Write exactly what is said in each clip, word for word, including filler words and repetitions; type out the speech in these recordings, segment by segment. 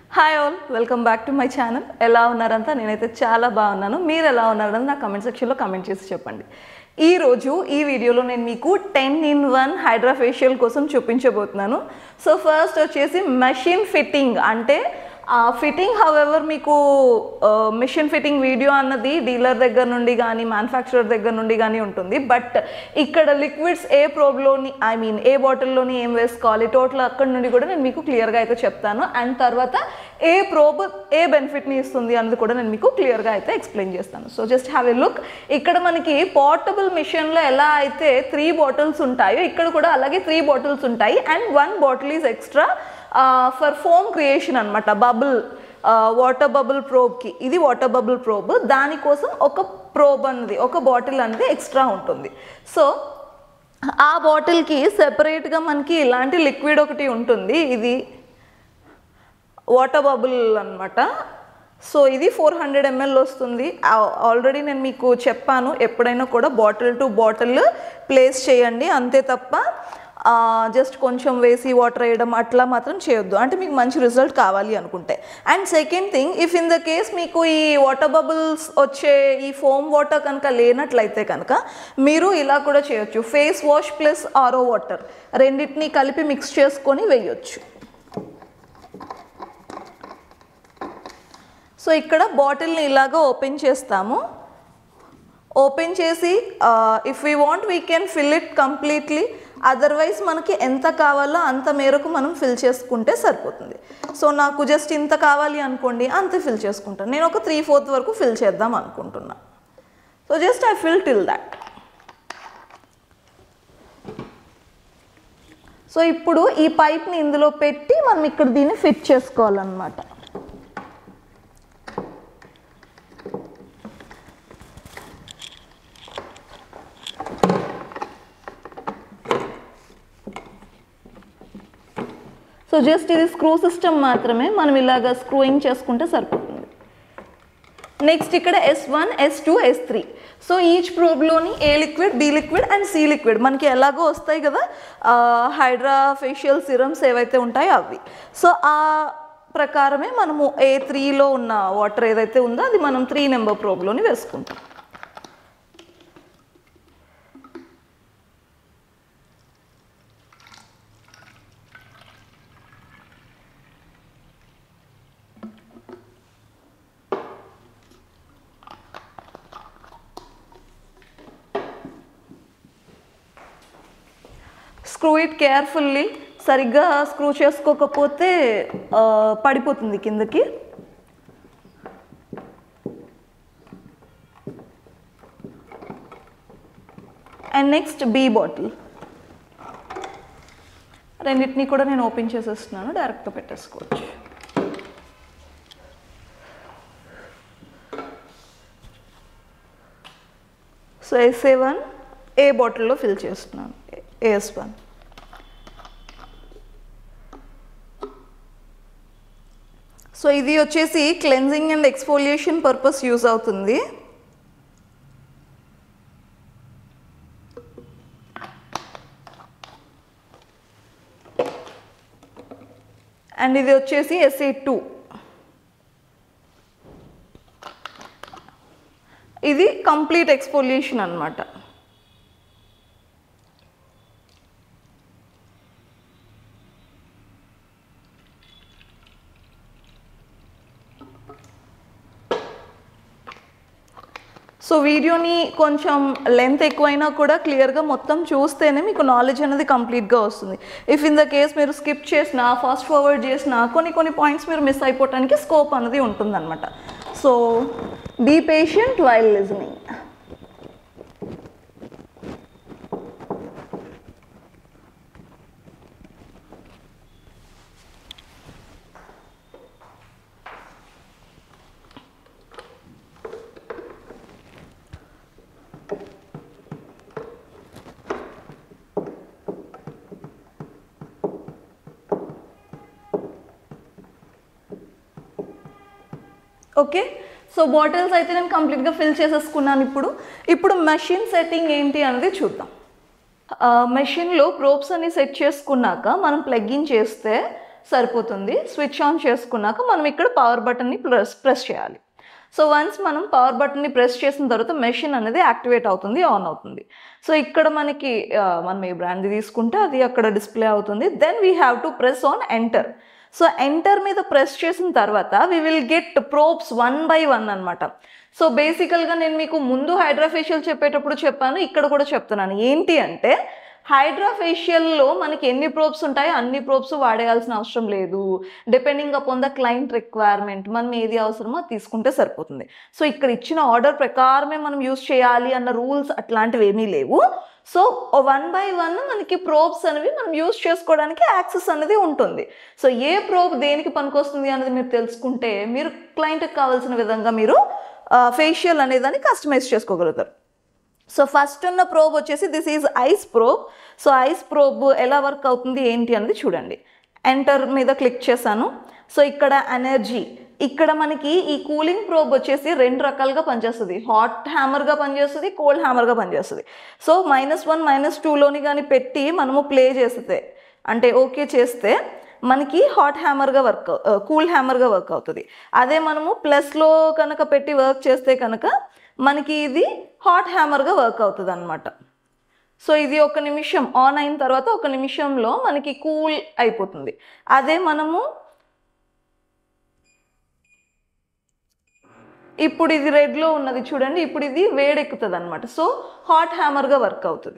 Hi all, welcome back to my channel. ఎలా ఉన్నారంతా? నేనైతే చాలా బాగున్నాను. మీరు ఎలా ఉన్నారని నా కమెంట్ సెక్షన్లో కమెంట్ చేసి చెప్పండి. ఈరోజు ఈ వీడియోలో నేను మీకు ten in one hydra facial కోసం చూపించబోతున్నాను. సో ఫస్ట్ వచ్చేసి మెషిన్ ఫిట్టింగ్, అంటే ఫిట్టింగ్ హౌఎవర్ మీకు మిషన్ ఫిట్టింగ్ వీడియో అన్నది డీలర్ దగ్గర నుండి కానీ మ్యానుఫ్యాక్చరర్ దగ్గర నుండి కానీ ఉంటుంది. బట్ ఇక్కడ లిక్విడ్స్ ఏ ప్రోబ్లోని ఐ మీన్ ఏ బాటిల్లోని ఏం వేసుకోవాలి టోటల్ అక్కడ నుండి కూడా నేను మీకు క్లియర్గా అయితే చెప్తాను. అండ్ తర్వాత ఏ ప్రోబ్ ఏ బెనిఫిట్ని ఇస్తుంది అన్నది కూడా నేను మీకు క్లియర్గా అయితే ఎక్స్ప్లెయిన్ చేస్తాను. So just have a look. ఇక్కడ మనకి పోర్టబుల్ మిషన్లో ఎలా అయితే త్రీ బాటిల్స్ ఉంటాయో ఇక్కడ కూడా అలాగే త్రీ బాటిల్స్ ఉంటాయి. And one bottle is extra for foam creation అనమాట. బబుల్ వాటర్ బబుల్ ప్రోబ్కి ఇది వాటర్ బబుల్ ప్రోబ్, దానికోసం ఒక ప్రోబ్ అన్నది ఒక బాటిల్ అనేది ఎక్స్ట్రా ఉంటుంది. సో ఆ బాటిల్కి సెపరేట్గా మనకి ఇలాంటి లిక్విడ్ ఒకటి ఉంటుంది, ఇది వాటర్ బబుల్ అనమాట. సో ఇది ఫోర్ హండ్రెడ్ ఎంఎల్ వస్తుంది. ఆల్రెడీ నేను మీకు చెప్పాను, ఎప్పుడైనా కూడా బాటిల్ టు బాటిల్ ప్లేస్ చేయండి, అంతే తప్ప జస్ట్ కొంచెం వేసి వాటర్ వేయడం అట్లా మాత్రం చేయొద్దు, అంటే మీకు మంచి రిజల్ట్ కావాలి అనుకుంటే. And second thing, if in the case మీకు ఈ వాటర్ బబుల్స్ వచ్చే ఈ ఫోమ్ వాటర్ కనుక లేనట్లయితే కనుక మీరు ఇలా కూడా చేయొచ్చు. ఫేస్ వాష్ ప్లస్ ఆరో వాటర్ రెండింటినీ కలిపి మిక్స్ చేసుకొని వేయొచ్చు. సో ఇక్కడ బాటిల్ని ఇలాగా ఓపెన్ చేస్తాము. ఓపెన్ చేసి if we want we can fill it completely, otherwise మనకి ఎంత కావాలో అంత మేరకు మనం ఫిల్ చేసుకుంటే సరిపోతుంది. సో నాకు జస్ట్ ఇంత కావాలి అనుకోండి, అంతే ఫిల్ చేసుకుంటాను. నేను ఒక త్రీ ఫోర్త్ వరకు ఫిల్ చేద్దాం అనుకుంటున్నా. So just I fill till that. So ఇప్పుడు ఈ పైప్ని ఇందులో పెట్టి మనం ఇక్కడ దీన్ని ఫిట్ చేసుకోవాలన్నమాట. సో జస్ట్ ఇది స్క్రూ సిస్టమ్ మాత్రమే, మనం ఇలాగా స్క్రూయింగ్ చేసుకుంటే సరిపోతుంది. నెక్స్ట్ ఇక్కడ S one S two S three. So each ప్రోబ్లోని A liquid, B liquid and C liquid మనకి ఎలాగో వస్తాయి కదా హైడ్రా ఫేషియల్ సిరమ్స్ ఏవైతే ఉంటాయో అవి. సో ఆ ప్రకారమే మనము ఏ త్రీలో ఉన్న వాటర్ ఏదైతే ఉందో అది మనం త్రీ నెంబర్ ప్రోబ్లోని వేసుకుంటాం. Screw it carefully. సరిగ్గా స్క్రూ చేసుకోకపోతే పడిపోతుంది కిందకి. అండ్ నెక్స్ట్ బి బాటిల్, రెండింటినీ కూడా నేను ఓపెన్ చేసేస్తున్నాను, డైరెక్ట్గా పెట్టేసుకోవచ్చు. సో ఎస్ఏ వన్ ఏ బాటిల్లో ఫిల్ చేస్తున్నాను, ఏఎస్ వన్. సో ఇది వచ్చేసి cleansing and exfoliation purpose use అవుతుంది. అండ్ ఇది వచ్చేసి ఎస్ఏ టూ, ఇది కంప్లీట్ ఎక్స్ఫోలియేషన్ అన్నమాట. సో వీడియోని కొంచెం లెంత్ ఎక్కువైనా కూడా క్లియర్గా మొత్తం చూస్తేనే మీకు నాలెడ్జ్ అనేది కంప్లీట్గా వస్తుంది. ఇఫ్ ఇన్ ద కేస్ మీరు స్కిప్ చేసినా ఫాస్ట్ ఫార్వర్డ్ చేసినా కొన్ని కొన్ని పాయింట్స్ మీరు మిస్ అయిపోవటానికి స్కోప్ అనేది ఉంటుందన్నమాట. So be patient while listening. Okay, so bottles అయితే నేను కంప్లీట్గా ఫిల్ చేసేసుకున్నాను. ఇప్పుడు ఇప్పుడు మెషిన్ సెట్టింగ్ ఏంటి అనేది చూద్దాం. మెషిన్లో ప్రోబ్స్ అన్ని సెట్ చేసుకున్నాక మనం ప్లగ్ ఇన్ చేస్తే సరిపోతుంది. స్విచ్ ఆన్ చేసుకున్నాక మనం ఇక్కడ పవర్ బటన్ని ప్రెస్ ప్రెస్ చేయాలి. సో వన్స్ మనం పవర్ బటన్ని ప్రెస్ చేసిన తర్వాత మెషిన్ అనేది యాక్టివేట్ అవుతుంది, ఆన్ అవుతుంది. సో ఇక్కడ మనకి మనం ఏ బ్రాండ్ తీసుకుంటే అది అక్కడ డిస్ప్లే అవుతుంది. Then we have to press on enter. So enter మీద ప్రెస్ చేసిన తర్వాత we will get probes one by one అనమాట. సో బేసికల్గా నేను మీకు ముందు హైడ్రా ఫేషియల్ చెప్పేటప్పుడు చెప్పాను, ఇక్కడ కూడా చెప్తున్నాను. ఏంటి అంటే హైడ్రా ఫేషియల్లో మనకి ఎన్ని ప్రోబ్స్ ఉంటాయో అన్ని ప్రోబ్స్ వాడేయాల్సిన అవసరం లేదు. Depending upon the client requirement మనం ఏది అవసరమో తీసుకుంటే సరిపోతుంది. సో ఇక్కడ ఇచ్చిన ఆర్డర్ ప్రకారమే మనం యూస్ చేయాలి అన్న రూల్స్ అట్లాంటివి ఏమీ లేవు. సో వన్ బై వన్ మనకి ప్రోబ్స్ అనేవి మనం యూస్ చేసుకోవడానికి యాక్సెస్ అనేది ఉంటుంది. సో ఏ ప్రోబ్ దేనికి పనికొస్తుంది అనేది మీరు తెలుసుకుంటే మీరు క్లయింట్కి కావాల్సిన విధంగా మీరు ఫేషియల్ అనేదాన్ని కస్టమైజ్ చేసుకోగలుగుతారు. సో ఫస్ట్ ఉన్న ప్రోబ్ వచ్చేసి this is ice probe. So ice probe ఎలా వర్క్ అవుతుంది ఏంటి అనేది చూడండి. ఎంటర్ మీద క్లిక్ చేశాను. సో ఇక్కడ ఎనర్జీ, ఇక్కడ మనకి ఈ కూలింగ్ ప్రోబ్ వచ్చేసి రెండు రకాలుగా పనిచేస్తుంది. హాట్ హ్యామర్గా పనిచేస్తుంది, కోల్డ్ హ్యామర్గా పనిచేస్తుంది. సో మైనస్ వన్ మైనస్ టూలోని కానీ పెట్టి మనము ప్లే చేస్తే అంటే ఓకే చేస్తే మనకి హాట్ హ్యామర్గా వర్క్ కూల్ హ్యామర్గా వర్క్ అవుతుంది. అదే మనము ప్లస్లో కనుక పెట్టి వర్క్ చేస్తే కనుక మనకి ఇది హాట్ హ్యామర్గా వర్క్ అవుతుంది అనమాట. సో ఇది ఒక నిమిషం ఆన్ అయిన తర్వాత ఒక నిమిషంలో మనకి కూల్ అయిపోతుంది. అదే మనము ఇప్పుడు ఇది రెడ్లో ఉన్నది చూడండి, ఇప్పుడు ఇది వేడెక్కుతుంది అనమాట. సో హాట్ హ్యామర్గా వర్క్ అవుతుంది.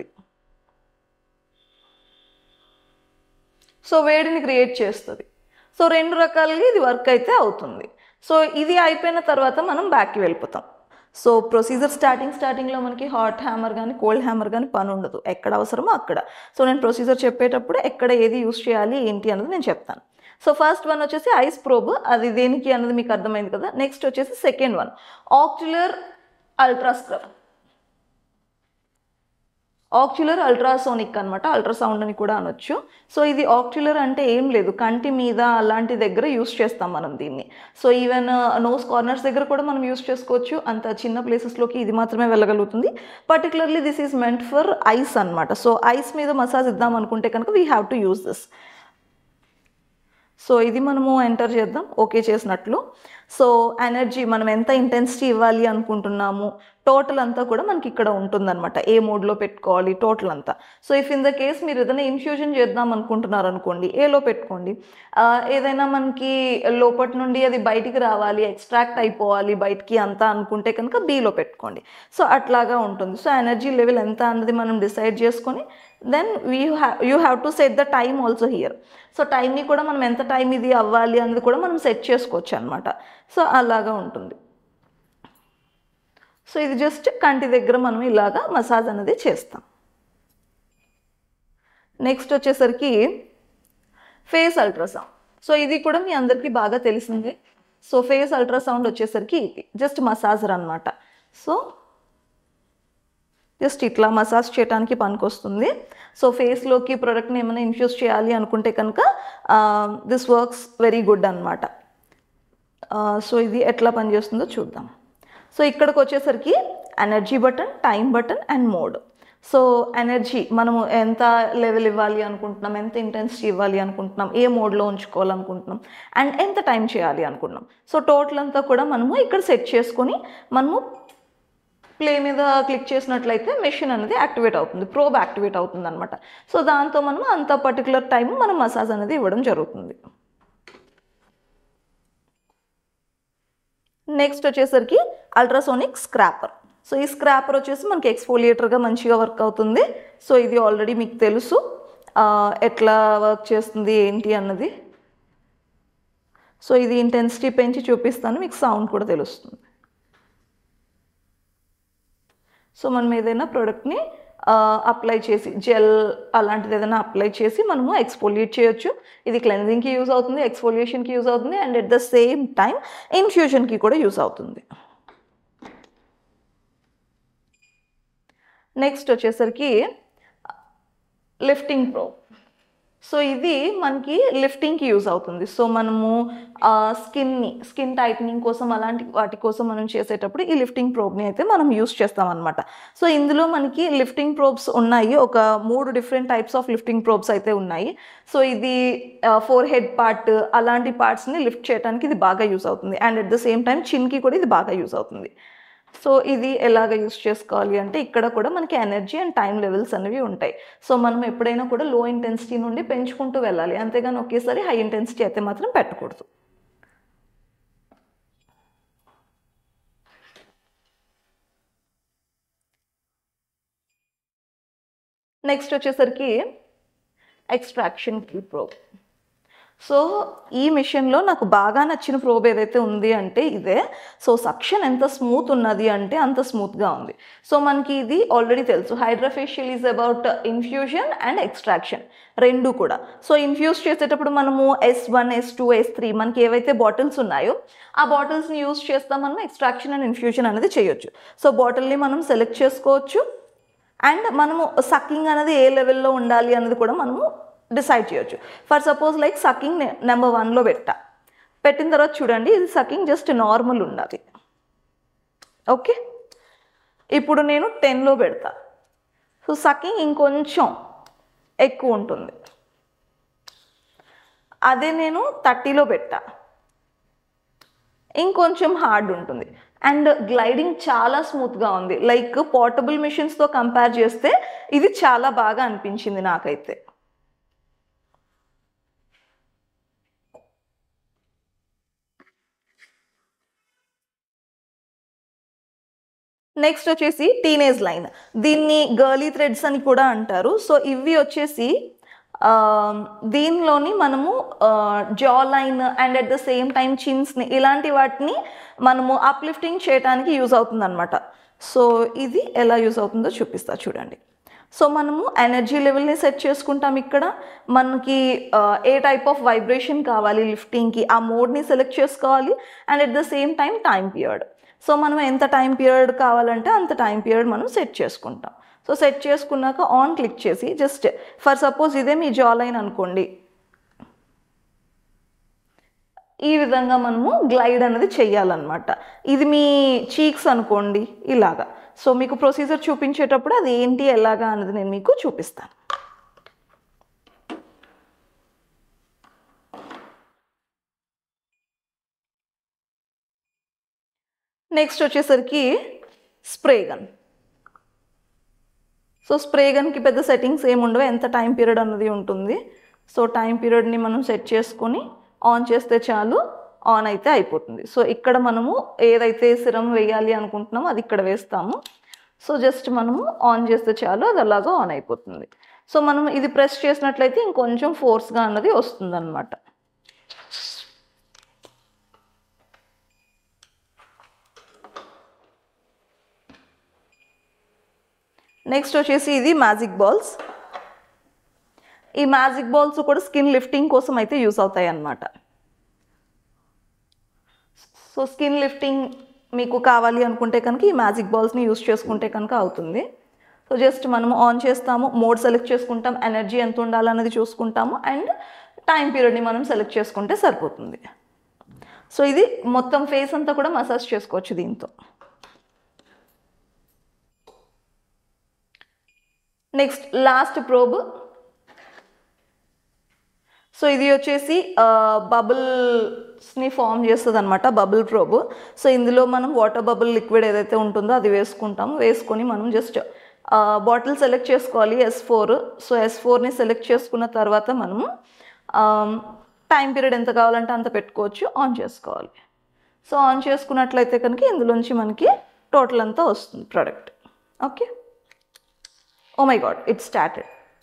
సో వేడిని క్రియేట్ చేస్తుంది. సో రెండు రకాలుగా ఇది వర్క్ అయితే అవుతుంది. సో ఇది అయిపోయిన తర్వాత మనం బ్యాక్కి వెళ్ళిపోతాం. సో ప్రొసీజర్ స్టార్టింగ్ స్టార్టింగ్లో మనకి హాట్ హ్యామర్ కానీ కోల్డ్ హ్యామర్ కానీ పని ఉండదు, ఎక్కడ అవసరమో అక్కడ. సో నేను ప్రొసీజర్ చెప్పేటప్పుడు ఎక్కడ ఏది యూస్ చేయాలి ఏంటి అన్నది నేను చెప్తాను. సో ఫస్ట్ వన్ వచ్చేసి ఐస్ ప్రోబ్, అది దేనికి అన్నది మీకు అర్థమైంది కదా. నెక్స్ట్ వచ్చేసి second one ocular ultra scrub. Ocular ultrasonic అనమాట, అల్ట్రాసౌండ్ అని కూడా అనొచ్చు. సో ఇది ఆక్యులర్ అంటే ఏం లేదు, కంటి మీద అలాంటి దగ్గర యూస్ చేస్తాం మనం దీన్ని. సో ఈవెన్ నోస్ కార్నర్స్ దగ్గర కూడా మనం యూస్ చేసుకోవచ్చు. అంత చిన్న ప్లేసెస్లోకి ఇది మాత్రమే వెళ్ళగలుగుతుంది. Particularly this is meant for eyes అనమాట. సో ఐస్ మీద మసాజ్ ఇద్దాం అనుకుంటే కనుక we have to use this. So ఇది మనము ఎంటర్ చేద్దాం, ఓకే చేసినట్లు. సో ఎనర్జీ మనం ఎంత ఇంటెన్సిటీ ఇవ్వాలి అనుకుంటున్నాము టోటల్ అంతా కూడా మనకి ఇక్కడ ఉంటుందన్నమాట. ఏ మోడ్లో పెట్టుకోవాలి టోటల్ అంతా. So if in the case మీరు ఏదైనా ఇన్ఫ్యూజన్ చేద్దాం అనుకుంటున్నారు అనుకోండి, ఏలో పెట్టుకోండి. ఏదైనా మనకి లోపటి నుండి అది బయటికి రావాలి, ఎక్స్ట్రాక్ట్ అయిపోవాలి బయటికి అంతా అనుకుంటే కనుక బీలో పెట్టుకోండి. సో అట్లాగా ఉంటుంది. సో ఎనర్జీ లెవెల్ ఎంత అన్నది మనం డిసైడ్ చేసుకొని then we have you have to set the time also here. So టైంని కూడా మనం ఎంత టైం ఇది అవ్వాలి అన్నది కూడా మనం సెట్ చేసుకోవచ్చు అనమాట. సో అలాగా ఉంటుంది. సో ఇది జస్ట్ కంటి దగ్గర మనం ఇలాగా మసాజ్ అనేది చేస్తాం. నెక్స్ట్ వచ్చేసరికి ఫేస్ అల్ట్రాసౌండ్. సో ఇది కూడా మీ అందరికీ బాగా తెలిసిందే. సో ఫేస్ అల్ట్రాసౌండ్ వచ్చేసరికి ఇది జస్ట్ మసాజర్ అనమాట. సో జస్ట్ ఇట్లా మసాజ్ చేయడానికి పనికొస్తుంది. సో ఫేస్లోకి ప్రోడక్ట్ని ఏమైనా ఇన్ఫ్యూజ్ చేయాలి అనుకుంటే కనుక దిస్ వర్క్స్ వెరీ గుడ్ అనమాట. సో ఇది ఎట్లా పనిచేస్తుందో చూద్దాం. సో ఇక్కడికి వచ్చేసరికి energy button, time button and mode. So energy మనము ఎంత లెవెల్ ఇవ్వాలి అనుకుంటున్నాం, ఎంత ఇంటెన్సిటీ ఇవ్వాలి అనుకుంటున్నాం, ఏ మోడ్లో ఉంచుకోవాలనుకుంటున్నాం అండ్ ఎంత టైం చేయాలి అనుకుంటున్నాం. సో టోటల్ అంతా కూడా మనము ఇక్కడ సెట్ చేసుకొని మనము ప్లే మీద క్లిక్ చేసినట్లయితే మెషిన్ అనేది యాక్టివేట్ అవుతుంది, ప్రోబ్ యాక్టివేట్ అవుతుంది అనమాట. సో దాంతో మనం అంత పర్టికులర్ టైం మనం మసాజ్ అనేది ఇవ్వడం జరుగుతుంది. నెక్స్ట్ వచ్చేసరికి అల్ట్రాసోనిక్ స్క్రాపర్. సో ఈ స్క్రాపర్ వచ్చేసి మనకి ఎక్స్ఫోలియేటర్గా మంచిగా వర్క్ అవుతుంది. సో ఇది ఆల్రెడీ మీకు తెలుసు ఎట్లా వర్క్ చేస్తుంది ఏంటి అన్నది. సో ఇది ఇంటెన్సిటీ పెంచి చూపిస్తాను, మీకు సౌండ్ కూడా తెలుస్తుంది. సో మనం ఏదైనా ప్రోడక్ట్ని అప్లై చేసి జెల్ అలాంటిది ఏదైనా అప్లై చేసి మనము ఎక్స్ఫోలియేట్ చేయొచ్చు. ఇది క్లెన్జింగ్కి యూజ్ అవుతుంది, ఎక్స్ఫోలియేషన్కి యూజ్ అవుతుంది and at the same time ఇన్ఫ్యూజన్కి కూడా యూజ్ అవుతుంది. నెక్స్ట్ వచ్చేసరికి లిఫ్టింగ్ ప్రోబ్. సో ఇది మనకి లిఫ్టింగ్కి యూజ్ అవుతుంది. సో మనము స్కిన్ని స్కిన్ టైట్నింగ్ కోసం అలాంటి వాటి కోసం మనం చేసేటప్పుడు ఈ లిఫ్టింగ్ ప్రోబ్ని అయితే మనం యూజ్ చేస్తాం అనమాట. సో ఇందులో మనకి లిఫ్టింగ్ ప్రోబ్స్ ఉన్నాయి, ఒక మూడు different types of lifting probes అయితే ఉన్నాయి. సో ఇది ఫోర్ హెడ్ పార్ట్ అలాంటి పార్ట్స్ని లిఫ్ట్ చేయడానికి ఇది బాగా యూజ్ అవుతుంది. And at the same time చిన్కి కూడా ఇది బాగా యూజ్ అవుతుంది. సో ఇది ఎలాగ యూస్ చేసుకోవాలి అంటే ఇక్కడ కూడా మనకి ఎనర్జీ అండ్ టైం లెవెల్స్ అనేవి ఉంటాయి. సో మనం ఎప్పుడైనా కూడా లో ఇంటెన్సిటీ నుండి పెంచుకుంటూ వెళ్ళాలి, అంతేగాని ఒకేసారి హై ఇంటెన్సిటీ అయితే మాత్రం పెట్టకూడదు. నెక్స్ట్ వచ్చేసరికి ఎక్స్ట్రాక్షన్ కీ ప్రోబ్. సో ఈ మిషన్లో నాకు బాగా నచ్చిన ప్రోబ్ ఏదైతే ఉంది అంటే ఇదే. సో సక్షన్ ఎంత స్మూత్ ఉన్నది అంటే అంత స్మూత్గా ఉంది. సో మనకి ఇది ఆల్రెడీ తెలుసు, hydrafacial is about infusion and extraction రెండు కూడా. సో ఇన్ఫ్యూజ్ చేసేటప్పుడు మనము S one S two S three మనకి ఏవైతే బాటిల్స్ ఉన్నాయో ఆ బాటిల్స్ని యూజ్ చేస్తాం, మనం ఎక్స్ట్రాక్షన్ అండ్ ఇన్ఫ్యూజన్ అనేది చేయొచ్చు. సో బాటిల్ని మనం సెలెక్ట్ చేసుకోవచ్చు అండ్ మనము సక్కింగ్ అనేది ఏ లెవెల్లో ఉండాలి అనేది కూడా మనము డిసైడ్ చేయొచ్చు. For suppose like sucking number వన్లో పెట్టా, పెట్టిన తర్వాత చూడండి ఇది సక్కింగ్ జస్ట్ నార్మల్ ఉన్నది. ఓకే, ఇప్పుడు నేను టెన్లో పెడతా, సో సక్కింగ్ ఇంకొంచెం ఎక్కువ ఉంటుంది. అదే నేను థర్టీలో పెట్టా, ఇంకొంచెం హార్డ్ ఉంటుంది. అండ్ గ్లైడింగ్ చాలా స్మూత్గా ఉంది. లైక్ పోర్టబుల్ మిషన్స్తో కంపేర్ చేస్తే ఇది చాలా బాగా అనిపించింది నాకైతే. నెక్స్ట్ వచ్చేసి టీనేజ్ లైన్, దీన్ని గర్లీ థ్రెడ్స్ అని కూడా అంటారు. సో ఇవి వచ్చేసి దీనిలోని మనము jaw line and at the same time చిన్స్ని ఇలాంటి వాటిని మనము అప్లిఫ్టింగ్ చేయడానికి యూజ్ అవుతుంది అనమాట. సో ఇది ఎలా యూజ్ అవుతుందో చూపిస్తా చూడండి. సో మనము ఎనర్జీ లెవెల్ని సెట్ చేసుకుంటాం. ఇక్కడ మనకి ఏ టైప్ ఆఫ్ వైబ్రేషన్ కావాలి లిఫ్టింగ్కి ఆ మోడ్ని సెలెక్ట్ చేసుకోవాలి and at the same time time period. So మనం ఎంత టైం పీరియడ్ కావాలంటే అంత టైం పీరియడ్ మనం సెట్ చేసుకుంటాం. సో సెట్ చేసుకున్నాక ఆన్ క్లిక్ చేసి జస్ట్ ఫర్ సపోజ్ ఇదే మీ జా లైన్ అనుకోండి, ఈ విధంగా మనము గ్లైడ్ అనేది చెయ్యాలన్నమాట. ఇది మీ చీక్స్ అనుకోండి ఇలాగా. సో మీకు ప్రొసీజర్ చూపించేటప్పుడు అది ఏంటి ఎలాగా అనేది నేను మీకు చూపిస్తాను. నెక్స్ట్ వచ్చేసరికి స్ప్రే గన్. సో స్ప్రే గన్కి పెద్ద సెట్టింగ్స్ ఏమి ఉండవు, ఎంత టైం పీరియడ్ అన్నది ఉంటుంది. సో టైం పీరియడ్ని మనం సెట్ చేసుకొని ఆన్ చేస్తే చాలు, ఆన్ అయితే అయిపోతుంది. సో ఇక్కడ మనము ఏదైతే సిరం వేయాలి అనుకుంటున్నామో అది ఇక్కడ వేస్తాము. సో జస్ట్ మనము ఆన్ చేస్తే చాలు, అది అలాగా ఆన్ అయిపోతుంది. సో మనం ఇది ప్రెస్ చేసినట్లయితే ఇంకొంచెం ఫోర్స్గా అన్నది వస్తుంది అన్నమాట. నెక్స్ట్ వచ్చేసి ఇది మ్యాజిక్ బాల్స్. ఈ మ్యాజిక్ బాల్స్ కూడా స్కిన్ లిఫ్టింగ్ కోసం అయితే యూస్ అవుతాయి అన్నమాట. సో స్కిన్ లిఫ్టింగ్ మీకు కావాలి అనుకుంటే కనుక ఈ మ్యాజిక్ బాల్స్ని యూస్ చేసుకుంటే కనుక అవుతుంది. సో జస్ట్ మనము ఆన్ చేస్తాము, మోడ్ సెలెక్ట్ చేసుకుంటాం, ఎనర్జీ ఎంత ఉండాలన్నది చూసుకుంటాము అండ్ టైం పీరియడ్ని మనం సెలెక్ట్ చేసుకుంటే సరిపోతుంది. సో ఇది మొత్తం ఫేస్ అంతా కూడా మసాజ్ చేసుకోవచ్చు దీంతో. Next last probe. సో ఇది వచ్చేసి బబుల్స్ని ఫామ్ చేస్తుంది అనమాట, బబుల్ ప్రోబ్. సో ఇందులో మనం వాటర్ బబుల్ లిక్విడ్ ఏదైతే ఉంటుందో అది వేసుకుంటాము. వేసుకొని మనం జస్ట్ బాటిల్ సెలెక్ట్ చేసుకోవాలి ఎస్ ఫోర్. సో ఎస్ ఫోర్ని సెలెక్ట్ చేసుకున్న తర్వాత మనము టైం పీరియడ్ ఎంత కావాలంటే అంత పెట్టుకోవచ్చు, ఆన్ చేసుకోవాలి. సో ఆన్ చేసుకున్నట్లయితే కనుక ఇందులోంచి మనకి టోటల్ అంతా వస్తుంది product. Okay, oh my god, it started.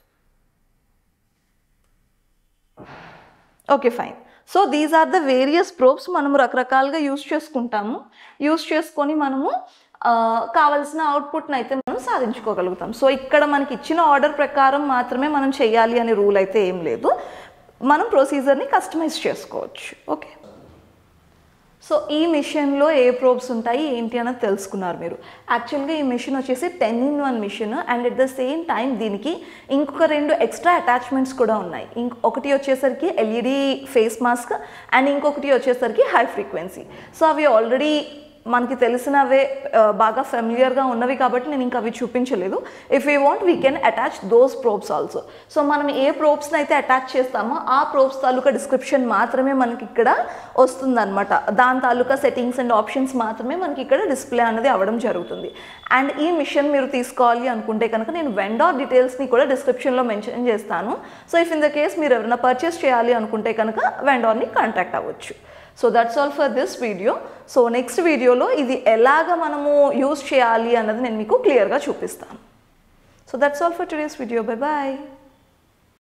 Okay fine. So these are the various probes మనము రకరకాలుగా యూస్ చేసుకుంటాము. యూస్ చేసుకొని మనము కావాల్సిన అవుట్పుట్ని అయితే మనం సాధించుకోగలుగుతాం. సో ఇక్కడ మనకి ఇచ్చిన ఆర్డర్ ప్రకారం మాత్రమే మనం చేయాలి అనే రూల్ అయితే ఏం లేదు, మనం ప్రొసీజర్ని కస్టమైజ్ చేసుకోవచ్చు. ఓకే, సో ఈ మిషన్లో ఏ ప్రోబ్స్ ఉంటాయి ఏంటి అన్నది తెలుసుకున్నారు మీరు. యాక్చువల్గా ఈ మిషన్ వచ్చేసి ten in one machine and at the same time దీనికి ఇంకొక రెండు ఎక్స్ట్రా అటాచ్మెంట్స్ కూడా ఉన్నాయి. ఇంక ఒకటి వచ్చేసరికి ఎల్ఈడి ఫేస్ మాస్క్ అండ్ ఇంకొకటి వచ్చేసరికి హై ఫ్రీక్వెన్సీ. సో అవి ఆల్రెడీ మనకి తెలిసినవే బాగా ఫెమిలియర్గా ఉన్నవి కాబట్టి నేను ఇంకా అవి చూపించలేదు. If you want we can attach those probes also. So మనం ఏ ప్రోబ్స్ని అయితే అటాచ్ చేస్తామో ఆ ప్రోబ్స్ తాలూకా డిస్క్రిప్షన్ మాత్రమే మనకి ఇక్కడ వస్తుందన్నమాట. దాని తాలూకా సెట్టింగ్స్ అండ్ ఆప్షన్స్ మాత్రమే మనకి ఇక్కడ డిస్ప్లే అనేది అవ్వడం జరుగుతుంది. అండ్ ఈ మిషన్ మీరు తీసుకోవాలి అనుకుంటే కనుక నేను వెండార్ డీటెయిల్స్ని కూడా డిస్క్రిప్షన్లో మెన్షన్ చేస్తాను. So if in the case మీరు ఎవరైనా పర్చేస్ చేయాలి అనుకుంటే కనుక వెండార్ని కాంటాక్ట్ అవ్వచ్చు. So that's all for this video. So next వీడియోలో ఇది ఎలాగ మనము యూజ్ చేయాలి అన్నది నేను మీకు క్లియర్గా చూపిస్తాను. So that's all for today's video. Bye bye.